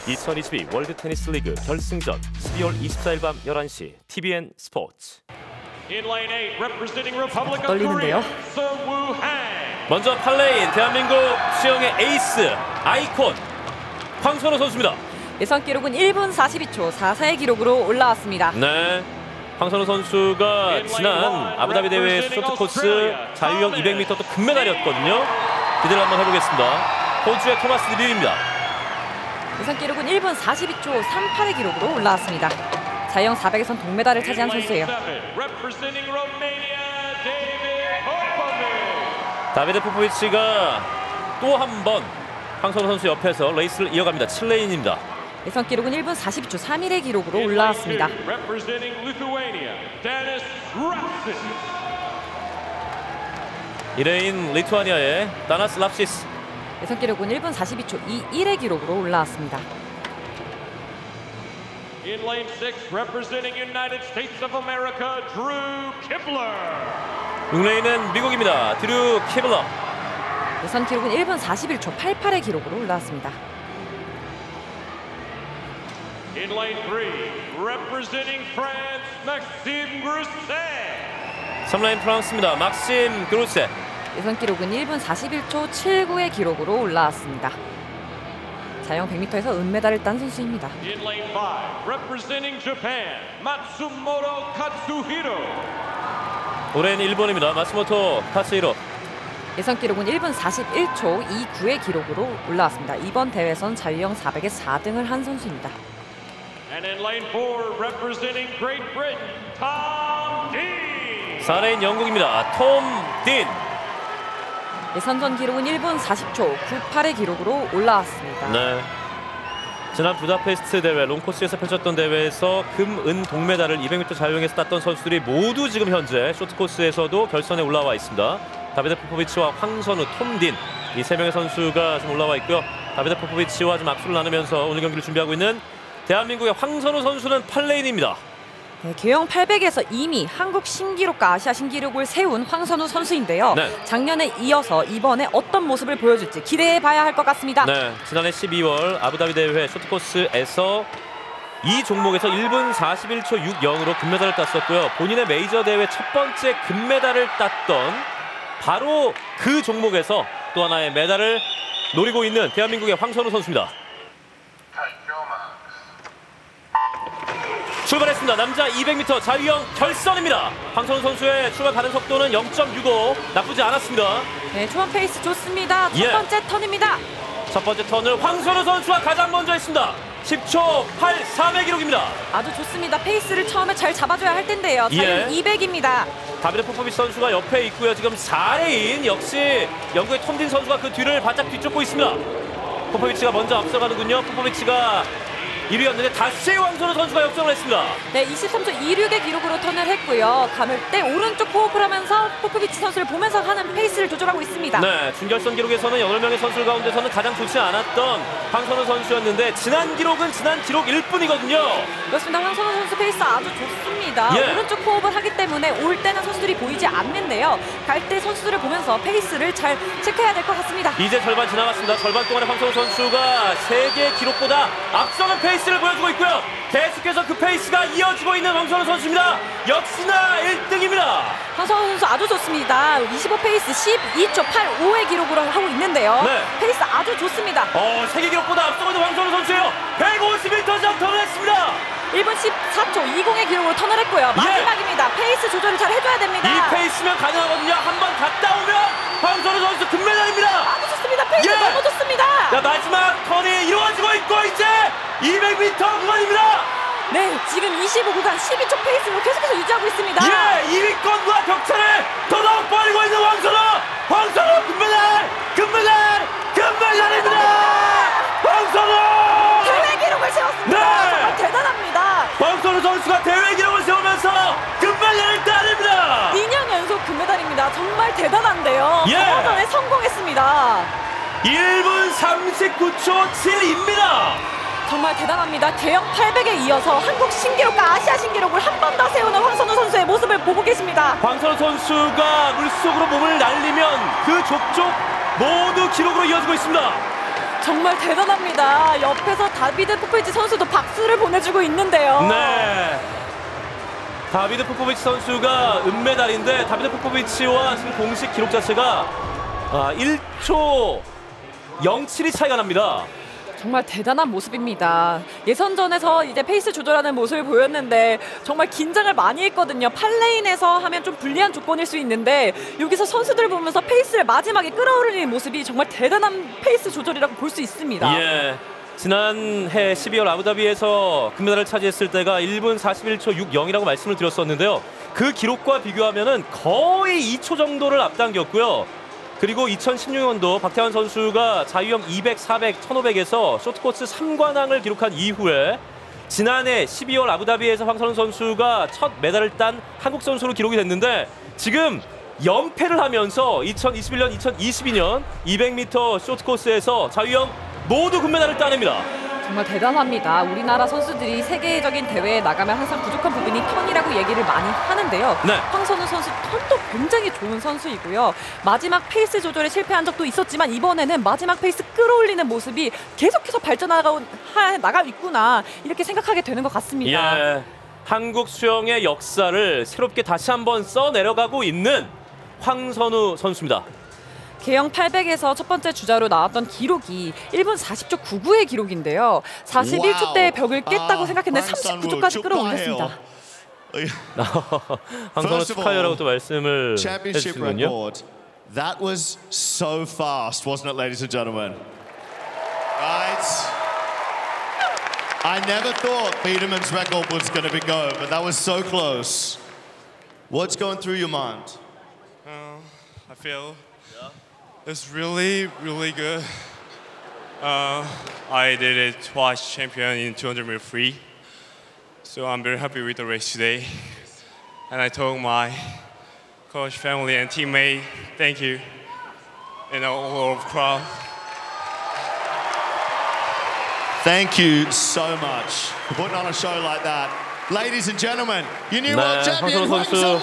2022 월드 테니스 리그 결승전 12월 24일 밤 11시 TVN 스포츠. 떨리는데요. 먼저 8레인 대한민국 수영의 에이스 아이콘 황선우 선수입니다. 예선 기록은 1분 42초 44의 기록으로 올라왔습니다. 네, 황선우 선수가 지난 아부다비 대회 쇼트코스 자유형 200m 또 금메달이었거든요. 기대를 한번 해보겠습니다. 호주의 토마스 릴입니다. 예선 기록은 1분 42초 38의 기록으로 올라왔습니다. 자유형 400에선 동메달을 차지한 선수예요. 다비드 포포비치가 또 한 번 황선우 선수 옆에서 레이스를 이어갑니다. 7레인입니다. 예선 기록은 1분 42초 31의 기록으로 올라왔습니다. 2레인 리투아니아의 다나스 랍시스. 예선 기록은 1분 42초 21의 기록으로 올라왔습니다. 6레인은 미국입니다. 드루 키블러. 예선 기록은 1분 41초 88의 기록으로 올라왔습니다. 3레인 프랑스입니다. 막심 그루세. 예선 기록은 1분 41초 79의 기록으로 올라왔습니다. 자유형 100m에서 은메달을 딴 선수입니다. 5레인 일본입니다. 마츠모토 카츠히로. 예선 기록은 1분 41초 29의 기록으로 올라왔습니다. 이번 대회에선 자유형 400에 4등을 한 선수입니다. 4레인 영국입니다. 톰 딘. 예선전 기록은 1분 40초 98의 기록으로 올라왔습니다. 네, 지난 부다페스트 대회 롱코스에서 펼쳤던 대회에서 금, 은, 동메달을 200m 자유형에서 땄던 선수들이 모두 지금 현재 쇼트코스에서도 결선에 올라와 있습니다. 다비드 포포비치와 황선우, 톰 딘, 이 세 명의 선수가 지금 올라와 있고요. 다비드 포포비치와 좀 악수를 나누면서 오늘 경기를 준비하고 있는 대한민국의 황선우 선수는 8레인입니다. 네, 개영 800에서 이미 한국 신기록과 아시아 신기록을 세운 황선우 선수인데요. 네. 작년에 이어서 이번에 어떤 모습을 보여줄지 기대해봐야 할 것 같습니다. 네, 지난해 12월 아부다비 대회 쇼트코스에서 이 종목에서 1분 41초 60으로 금메달을 땄었고요. 본인의 메이저 대회 첫 번째 금메달을 땄던 바로 그 종목에서 또 하나의 메달을 노리고 있는 대한민국의 황선우 선수입니다. 출발했습니다. 남자 200m 자유형 결선입니다. 황선우 선수의 출발 가는 속도는 0.65, 나쁘지 않았습니다. 네, 초반 페이스 좋습니다. 첫 번째 턴입니다. 첫 번째 턴을 황선우 선수가 가장 먼저 했습니다. 10초 83의 기록입니다. 아주 좋습니다. 페이스를 처음에 잘 잡아줘야 할 텐데요. 자유형 200입니다. 다비드 포포비치 선수가 옆에 있고요. 지금 4레인 역시 영국의 톰딘 선수가 그 뒤를 바짝 뒤쫓고 있습니다. 포포비치가 먼저 앞서가는군요. 포포비치가 1위였는데 다시 황선우 선수가 역전을 했습니다. 네, 23초 26의 기록으로 턴을 했고요. 감을 때 오른쪽 호흡을 하면서 포포비치 선수를 보면서 하는 페이스를 조절하고 있습니다. 네, 준결선 기록에서는 8명의 선수들 가운데서는 가장 좋지 않았던 황선우 선수였는데 지난 기록은 지난 기록일 뿐이거든요. 그렇습니다. 황선우 선수 페이스 아주 좋습니다. 오른쪽 호흡을 하기 때문에 올 때는 선수들이 보이지 않는데요. 갈 때 선수들을 보면서 페이스를 잘 체크해야 될 것 같습니다. 이제 절반 지나갔습니다. 절반 동안에 황선우 선수가 세계 기록보다 앞서는 페이스를 보여주고 있고요. 계속해서 그 페이스가 이어지고 있는 황선우 선수입니다. 역시나 1등입니다. 황선우 선수 아주 좋습니다. 25 페이스 12초 85의 기록으로 하고 있는데요. 네. 페이스 아주 좋습니다. 세계 기록보다 앞서고 있는 황선우 선수예요. 150m 전 턴을 했습니다. 1분 14초 20의 기록으로 턴을 했고요. 마지막입니다. 페이스 조절을 잘 해줘야 됩니다. 이 페이스면 가능하거든요. 한 번 갔다 오면 황선우 선수 금메달입니다. 아주 좋습니다. 페이스 너무 좋습니다. 자, 마지막 턴이 이루어지고 있고 이제 200m 구간입니다. 네, 지금 25 구간 12초 페이스로 계속해서 유지하고 있습니다. 2위권과 격차를 더더욱 벌이고 있는 황선우 금메달! 금메달입니다! 황선우! 대회 기록을 세웠습니다. 네! 정말 대단합니다. 황선우 선수가 대회 기록을 세우면서 금메달을 따냅니다. 2년 연속 금메달입니다. 정말 대단한데요. 저번에 성공했습니다. 1분 39초 7입니다. 정말 대단합니다. 대형 800에 이어서 한국 신기록과 아시아 신기록을 한 번 더 세우는 황선우 선수의 모습을 보고 계십니다. 황선우 선수가 물속으로 몸을 날리면 그 족족 모두 기록으로 이어지고 있습니다. 정말 대단합니다. 옆에서 다비드 포포비치 선수도 박수를 보내주고 있는데요. 네. 다비드 포포비치 선수가 은메달인데 다비드 포포비치와 지금 공식 기록 자체가 1초 07이 차이가 납니다. 정말 대단한 모습입니다. 예선전에서 이제 페이스 조절하는 모습을 보였는데 정말 긴장을 많이 했거든요. 8레인에서 하면 좀 불리한 조건일 수 있는데 여기서 선수들 보면서 페이스를 마지막에 끌어올리는 모습이 정말 대단한 페이스 조절이라고 볼 수 있습니다. 예. 지난해 12월 아부다비에서 금메달을 차지했을 때가 1분 41초 60이라고 말씀을 드렸었는데요. 그 기록과 비교하면은 거의 2초 정도를 앞당겼고요. 그리고 2016년도 박태환 선수가 자유형 200, 400, 1500에서 쇼트코스 3관왕을 기록한 이후에 지난해 12월 아부다비에서 황선우 선수가 첫 메달을 딴 한국 선수로 기록이 됐는데 지금 연패를 하면서 2021년, 2022년 200m 쇼트코스에서 자유형 모두 금메달을 따냅니다. 정말 대단합니다. 우리나라 선수들이 세계적인 대회에 나가면 항상 부족한 부분이 턴이라고 얘기를 많이 하는데요. 네. 황선우 선수 턴도 굉장히 좋은 선수이고요. 마지막 페이스 조절에 실패한 적도 있었지만 이번에는 마지막 페이스 끌어올리는 모습이 계속해서 발전나가고 있구나 이렇게 생각하게 되는 것 같습니다. 예. 한국 수영의 역사를 새롭게 다시 한번 써내려가고 있는 황선우 선수입니다. 개영 800에서 첫 번째 주자로 나왔던 기록이 1분 40초 99의 기록인데요. 41초대의 벽을 깼다고 생각했는데 39초까지 끌어올렸습니다. 황선우 축하해요라고 또 말씀을 해주시는군요. That was so fast, wasn't it, ladies and gentlemen? Right. I never thought Biedermann's record was going to go, but that was so close. What's going through your mind? I feel it's really, really good. I did it twice champion in 200-meter free, so I'm very happy with the race today. And I told my coach, family, and teammate, thank you, and all of the crowd. Thank you so much for putting on a show like that. Ladies and gentlemen, your new world champion, 황선우!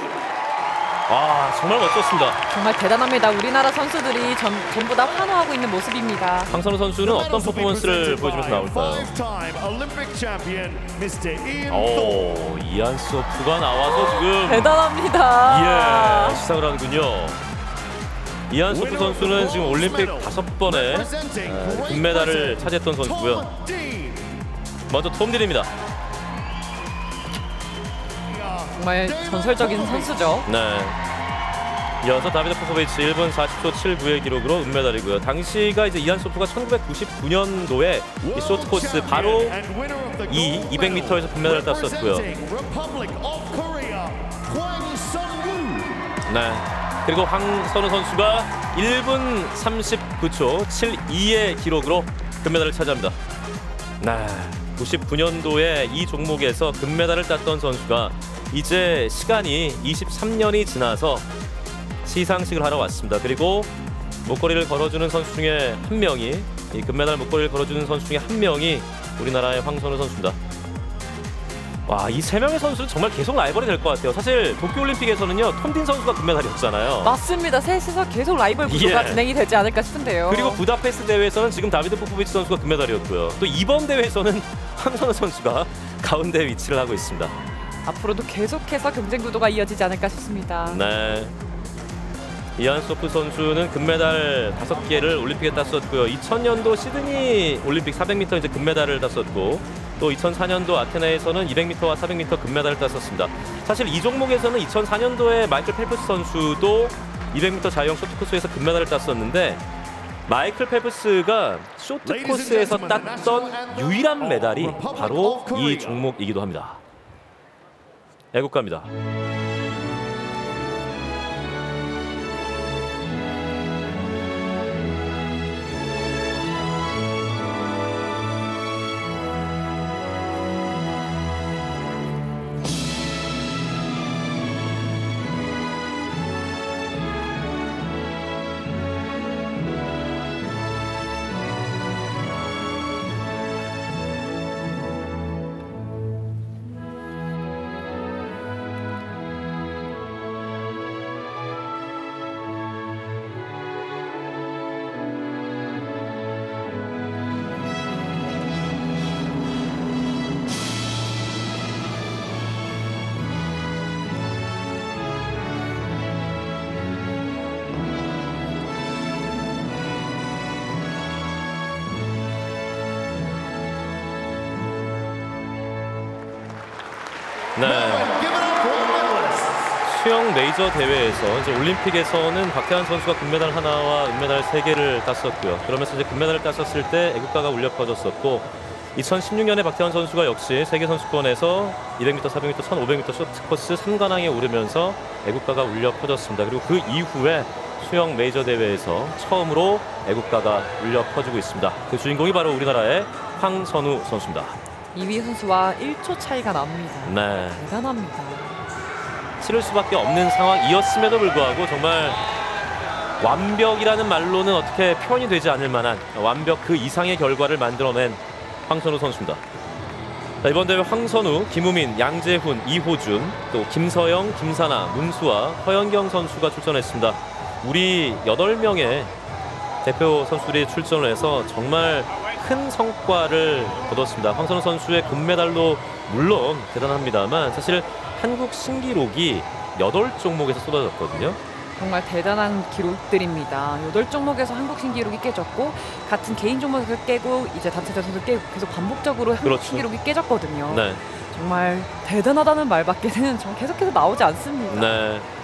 정말 멋졌습니다. 정말 대단합니다. 우리나라 선수들이 전부 다 환호하고 있는 모습입니다. 황선우 선수는 어떤 퍼포먼스를 보여주면서 나올까요? 이안 소프가 나와서 지금 대단합니다. 시작을 하는군요. 이안 소프 선수는 지금 올림픽 5번의 금메달을 차지했던 선수고요. 먼저 톰 딜입니다. 정말 전설적인 선수죠. 네. 이어서 다비드 포포비치 1분 40초 79의 기록으로 은메달이고요. 당시가 이제 이안 소프가 1999년도에 이 쇼트코스 바로 이 200m에서 금메달을 땄었고요. 네. 그리고 황선우 선수가 1분 39초 72의 기록으로 금메달을 차지합니다. 네. 99년도에 이 종목에서 금메달을 땄던 선수가 이제 시간이 23년이 지나서 시상식을 하러 왔습니다. 그리고 목걸이를 걸어주는 선수 중에 한 명이 이 금메달 목걸이를 걸어주는 선수 중에 한 명이 우리나라의 황선우 선수입니다. 와, 이 세 명의 선수는 정말 계속 라이벌이 될 것 같아요. 사실 도쿄올림픽에서는요, 톰딘 선수가 금메달이었잖아요. 맞습니다. 셋이서 계속 라이벌 구도가 진행이 되지 않을까 싶은데요. 그리고 부다페스트 대회에서는 지금 다비드 포포비치 선수가 금메달이었고요. 또 이번 대회에서는 황선우 선수가 가운데 위치를 하고 있습니다. 앞으로도 계속해서 경쟁 구도가 이어지지 않을까 싶습니다. 네. 이안 소프 선수는 금메달 5개를 올림픽에 땄었고요. 2000년도 시드니 올림픽 400m 이제 금메달을 땄었고, 또 2004년도 아테네에서는 200m와 400m 금메달을 땄었습니다. 사실 이 종목에서는 2004년도에 마이클 펠프스 선수도 200m 자유형 쇼트코스에서 금메달을 땄었는데, 마이클 펠프스가 쇼트코스에서 땄던 유일한 메달이 바로 이 종목이기도 합니다. 애국가입니다. 네. Give it up for all medalists. 수영 메이저 대회에서 이제 올림픽에서는 박태환 선수가 금메달 하나와 은메달 3개를 땄었고요. 그러면서 이제 금메달을 땄었을 때 애국가가 울려 퍼졌었고 2016년에 박태환 선수가 역시 세계선수권에서 200m, 400m, 1500m 쇼트코스 3관왕에 오르면서 애국가가 울려 퍼졌습니다. 그리고 그 이후에 수영 메이저 대회에서 처음으로 애국가가 울려 퍼지고 있습니다. 그 주인공이 바로 우리나라의 황선우 선수입니다. 2위 선수와 1초 차이가 납니다. 네. 대단합니다. 치를 수밖에 없는 상황이었음에도 불구하고 정말 완벽이라는 말로는 어떻게 표현이 되지 않을 만한 완벽 그 이상의 결과를 만들어낸 황선우 선수입니다. 자, 이번 대회 황선우, 김우민, 양재훈, 이호준, 또 김서영, 김사나, 문수아, 허연경 선수가 출전했습니다. 우리 8명의 대표 선수들이 출전을 해서 정말 큰 성과를 거뒀습니다. 황선우 선수의 금메달도 물론 대단합니다만 사실 한국 신기록이 8종목에서 쏟아졌거든요. 정말 대단한 기록들입니다. 8종목에서 한국 신기록이 깨졌고 같은 개인 종목에서 깨고 이제 단체 대회에서 깨고 계속 반복적으로 한국 그렇죠. 신기록이 깨졌거든요. 네. 정말 대단하다는 말밖에는 계속해서 나오지 않습니다. 네.